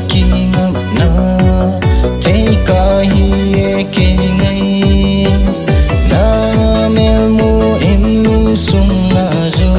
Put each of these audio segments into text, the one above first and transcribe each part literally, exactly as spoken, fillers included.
kỳ ngập na thấy cả hi kê ngay na mel mu im sung na jo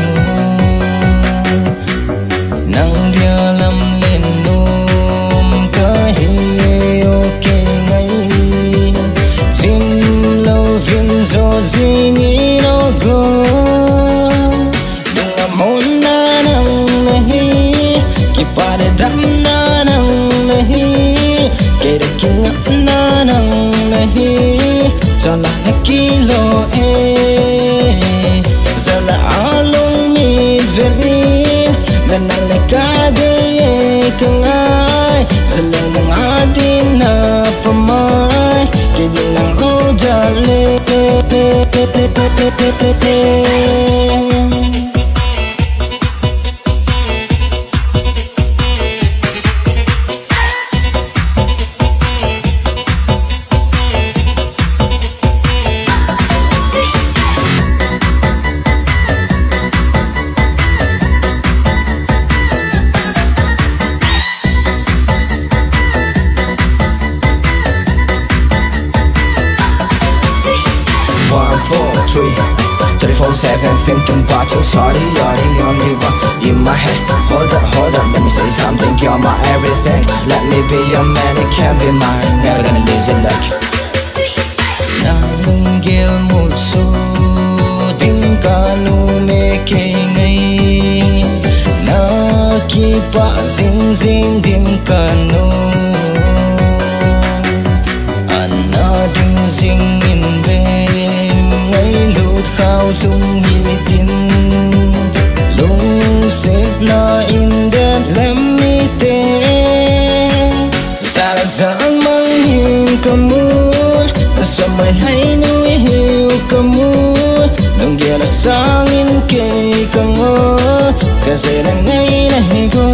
nang dia lam lên nôm cả hi ok ngay chim lâu viên gió gì nghĩ nó go đừng làm hôn na nang nahi pada dam na nang nahi keda kinga na nang nahi jala kilo e zala along mi veni dan ale kade kangai zala nang adin na pamai kedi nang odale twenty-four seven thinking about you, sorry, you're the only one in my head. Hold up, hold up, let me say something. You're my everything. Let me be your man, it can't be mine. Never gonna lose it like you. Nang gel một số tiếng ca lu mê kê ngay na ki pa zing zing dim ca no ana ding zing in ve ngay lút khao lung hi tin lung set na in that let me te sa sang mang hiu kamu sa mai hay nuôi hiu kamu nung dia la sangin ke kango kasi na ngay na higo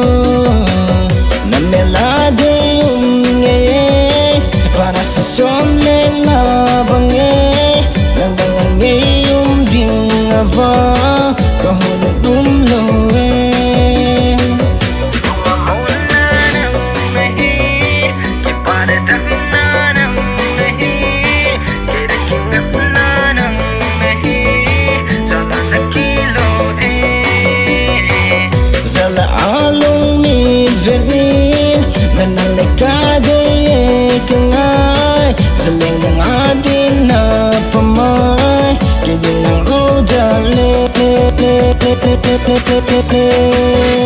na melade um ngaye para sa som leng na bange nang bangang ngay um ding ava kahulit um loe along mi veni nan ale kade kangai zeleng nang adin na pamai kidin nang odale